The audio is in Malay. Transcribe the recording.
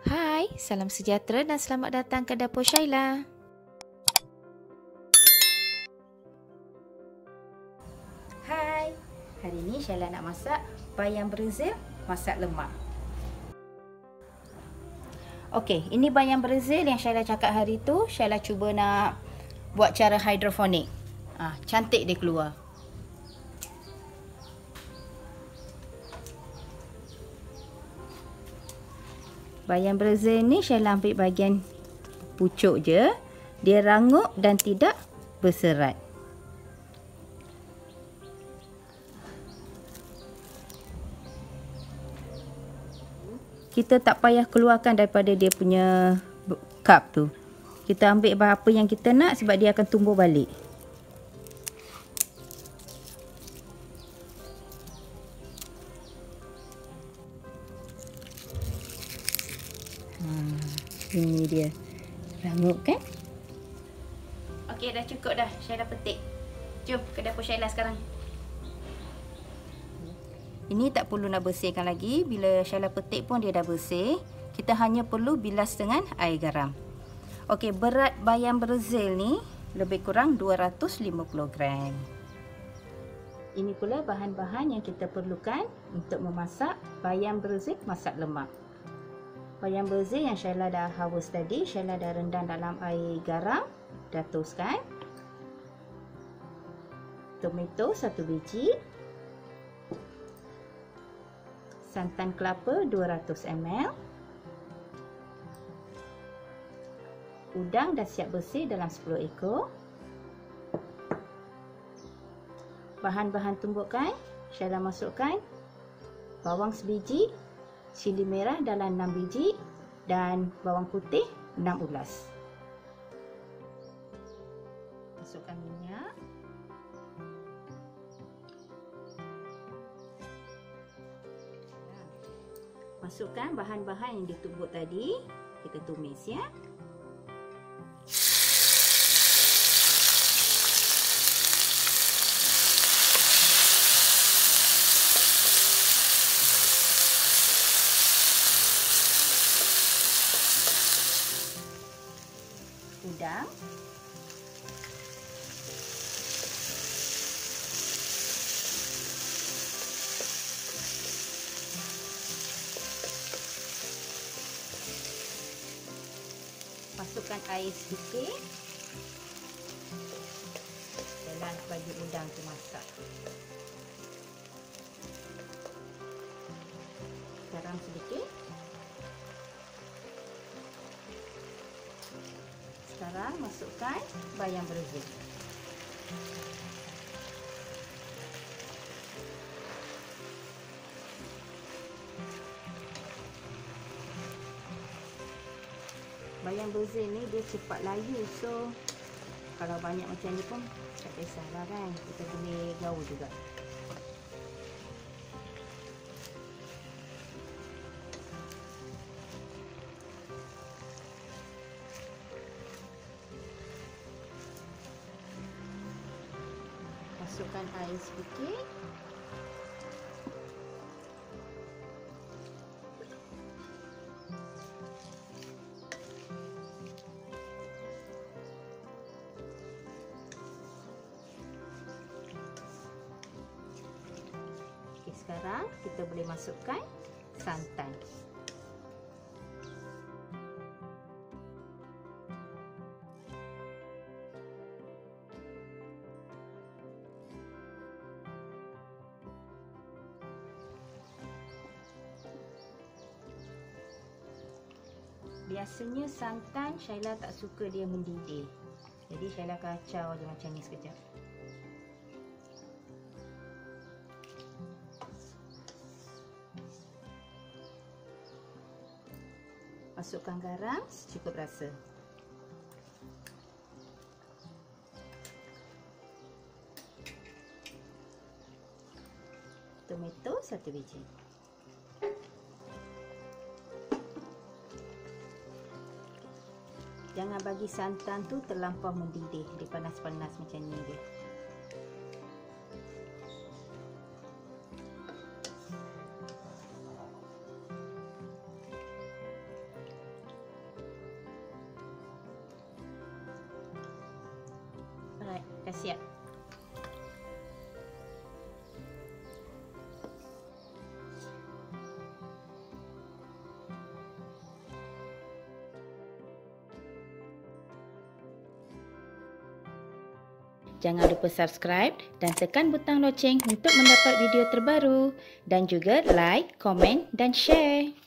Hai, salam sejahtera dan selamat datang ke Dapur Shaila. Hai, hari ini Shaila nak masak bayam Brazil masak lemak. Okey, ini bayam Brazil yang Shaila cakap hari tu. Shaila cuba nak buat cara hidroponik. Cantik dia keluar. Bayam Brazil ni Shaila ambil bahagian pucuk je. Dia rangup dan tidak berserat. Kita tak payah keluarkan daripada dia punya cup tu. Kita ambil apa yang kita nak sebab dia akan tumbuh balik. Ini dia. Rangup kan? Okey, dah cukup dah. Shaila petik. Jom ke dapur Shaila sekarang. Ini tak perlu nak bersihkan lagi. Bila Shaila petik pun dia dah bersih. Kita hanya perlu bilas dengan air garam. Okey, berat bayam Brazil ni lebih kurang 250 gram. Ini pula bahan-bahan yang kita perlukan untuk memasak bayam Brazil masak lemak. Bayam Brazil yang Shaila dah haus tadi, Shaila dah rendam dalam air garam, dah toskan. Tomato 1 biji. Santan kelapa 200 ml. Udang dah siap bersih dalam 10 ekor. Bahan-bahan tumbukan, Shaila masukkan bawang sebiji, cili merah dalam 6 biji dan bawang putih 6 ulas. Masukkan minyak. Masukkan bahan-bahan yang ditumbuk tadi. Kita tumis ya. Udang. Masukkan air sedikit. Shaila bagi udang tu masak. Garam sedikit. Sekarang masukkan bayam Brazil. Bayam Brazil ni dia cepat layu, so kalau banyak macam ni pun tak kisahlah kan, kita boleh gaul juga. Masukkan air sedikit. Okey, sekarang kita boleh masukkan santan. Biasanya santan Shaila tak suka dia mendidih. Jadi Shaila kacau je macam ni sekejap. Masukkan garam secukup rasa. Tomato 1 biji. Jangan bagi santan tu terlampau mendidih. Dia panas-panas macam ni dia. Dah siap. Jangan lupa subscribe dan tekan butang loceng untuk mendapat video terbaru. Dan juga like, komen dan share.